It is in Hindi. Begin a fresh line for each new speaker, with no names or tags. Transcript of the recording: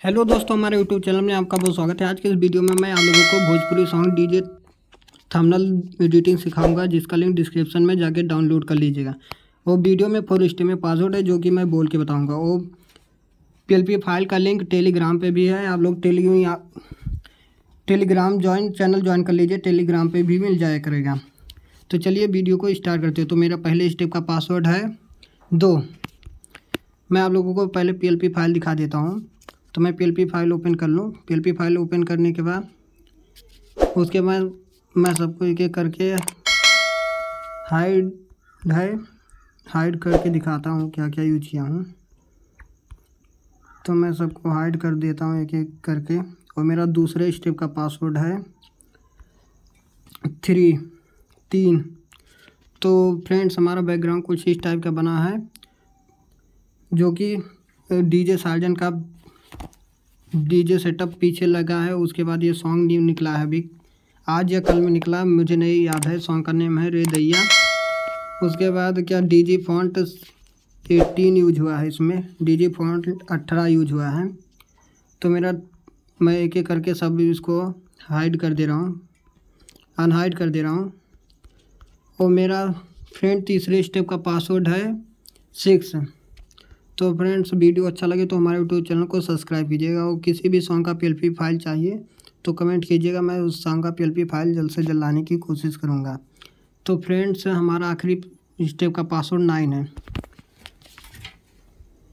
हेलो दोस्तों, हमारे यूट्यूब चैनल में आपका बहुत स्वागत है। आज के इस वीडियो में मैं आप लोगों को Bhojpuri song DJ thumbnail editing सिखाऊंगा, जिसका लिंक डिस्क्रिप्शन में जाके डाउनलोड कर लीजिएगा। वो वीडियो में 4 स्टेप में पासवर्ड है जो कि मैं बोल के बताऊंगा। वो PLP फाइल का लिंक टेलीग्राम पे भी है। आप लोग टेलीग्राम चैनल ज्वाइन कर लीजिए, टेलीग्राम पे भी मिल जाया करेगा। तो चलिए वीडियो को स्टार्ट करते हो। तो मेरा पहले स्टेप का पासवर्ड है 2। मैं आप लोगों को पहले PLP फाइल दिखा देता हूँ। तो मैं PLP फाइल ओपन कर लूँ। PLP फाइल ओपन करने के बाद उसके बाद मैं सबको एक एक करके हाइड करके दिखाता हूँ क्या क्या यूज किया हूँ। तो मैं सबको हाइड कर देता हूँ एक एक करके। और मेरा दूसरे स्टेप का पासवर्ड है 3। तो फ्रेंड्स, हमारा बैकग्राउंड कुछ इस टाइप का बना है, जो कि डीजे सार्जन का डीजे सेटअप पीछे लगा है। उसके बाद ये सॉन्ग न्यू निकला है, अभी आज या कल में निकला, मुझे नहीं याद है। सॉन्ग का नेम है रे दैया। उसके बाद क्या डीजी फॉन्ट 18 यूज हुआ है, इसमें डीजी फॉन्ट 18 यूज हुआ है। तो मैं एक एक करके सब इसको हाइड कर दे रहा हूँ, अनहाइड कर दे रहा हूँ। और मेरा फ्रेंड तीसरे स्टेप का पासवर्ड है 6। तो फ्रेंड्स, वीडियो अच्छा लगे तो हमारे यूट्यूब चैनल को सब्सक्राइब कीजिएगा। और किसी भी सॉन्ग का PLP फाइल चाहिए तो कमेंट कीजिएगा, मैं उस सॉन्ग का PLP फाइल जल्द से जल्द लाने की कोशिश करूँगा। तो फ्रेंड्स, हमारा आखिरी स्टेप का पासवर्ड 9 है।